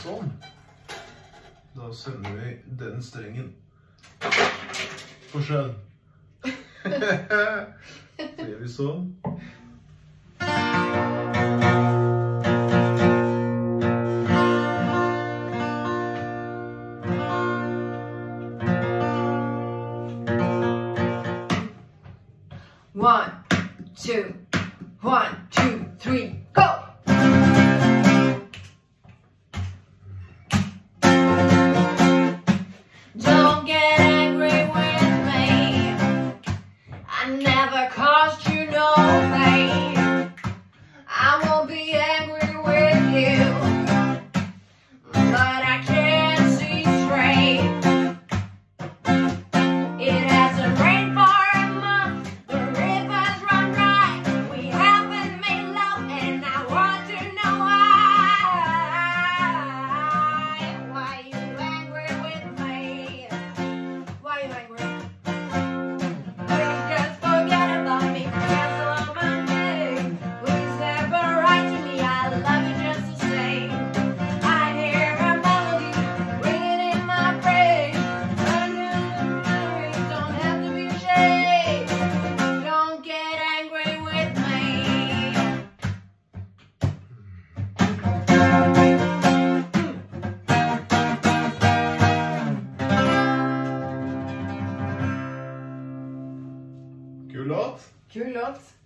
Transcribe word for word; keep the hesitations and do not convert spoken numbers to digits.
Sånn. Da sender vi den strengen på sjøen. Så gjør vi sånn. One, two, one, two, three, go! Don't get angry with me. I never caused you no pain. I won't be angry with you, but I can't see straight. It hasn't rained for a month. The rivers run dry. We haven't made love, and I want to know why. Why you angry with me? Why you angry? Please just forget about me. Cancel all my name. Please never write to me. I love you just the same. I hear a melody ringing in my brain. Don't have to be ashamed. Don't get angry with me. Kul låt. Kul låt.